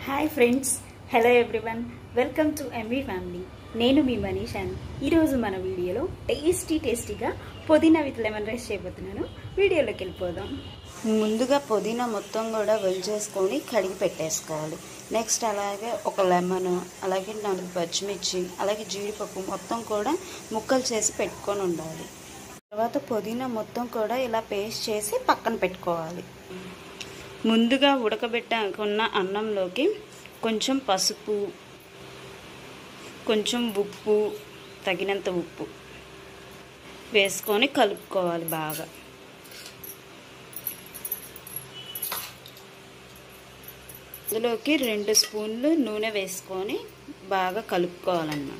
Hi friends, hello everyone, welcome to MV family. నేను మీ మనీషాను. ఈరోజు మన వీడియోలో టేస్టీగా పుదీనా విత్ లెమన్ రైస్ చేయబోతున్నాను. వీడియోలోకి వెళ్ళిపోదాం. ముందుగా పుదీనా మొత్తం కూడా ఒలిచేసుకొని కడిగి పెట్టేసుకోవాలి. నెక్స్ట్ అలాగే ఒక లెమన్, అలాగే 4 పచ్చిమిర్చి, అలాగే జీడిపప్పు మొత్తం కూడా ముక్కలు చేసి పెట్టుకొని ఉండాలి. తర్వాత పుదీనా మొత్తం కూడా ఇలా పేస్ట్ చేసి పక్కన పెట్టుకోవాలి. ముందుగా ఉడకబెట్టుకున్న అన్నంలోకి కొంచెం పసుపు, కొంచెం ఉప్పు, తగినంత ఉప్పు వేసుకొని కలుపుకోవాలి బాగా. అందులోకి 2 స్పూన్లు నూనె వేసుకొని బాగా కలుపుకోవాలన్నమాట.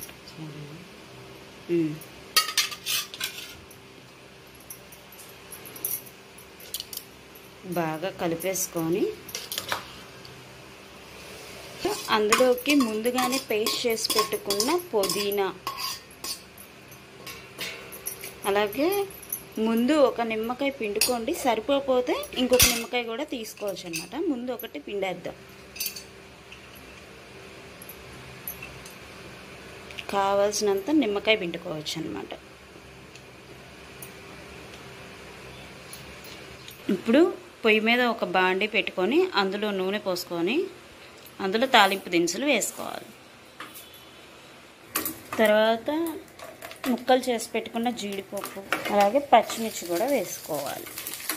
బాగా కలిపేసుకొని అందులోకి ముందుగానే పేస్ట్ చేసి పెట్టుకున్న పుదీనా, అలాగే ముందు ఒక నిమ్మకాయ పిండుకోండి, సరిపోతే ఇంకొక నిమ్మకాయ కూడా తీసుకోవచ్చు అన్నమాట. ముందు ఒకటి పిండేద్దాం. కావాల్సినంత నిమ్మకాయ పిండుకోవచ్చు అన్నమాట. ఇప్పుడు పొయ్యి మీద ఒక బాండి పెట్టుకొని అందులో నూనె పోసుకొని అందులో తాలింపు దినుసులు వేసుకోవాలి. తర్వాత ముక్కలు చేసి పెట్టుకున్న జీడిపప్పు, అలాగే పచ్చిమిర్చి కూడా వేసుకోవాలి.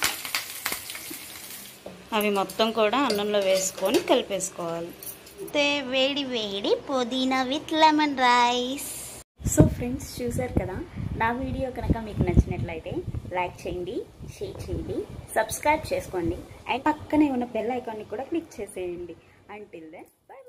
అవి మొత్తం కూడా అన్నంలో వేసుకొని కలిపేసుకోవాలి. వేడి వేడి pudina with lemon rice. So friends, చూసారు కదా, నా వీడియో కనుక మీకు నచ్చినట్లయితే లైక్ చేయండి, షేర్ చేయండి, సబ్స్క్రైబ్ చేసుకోండి, అండ్ పక్కనే ఉన్న బెల్ ఐకాన్ని కూడా క్లిక్ చేసేయండి. Until then by.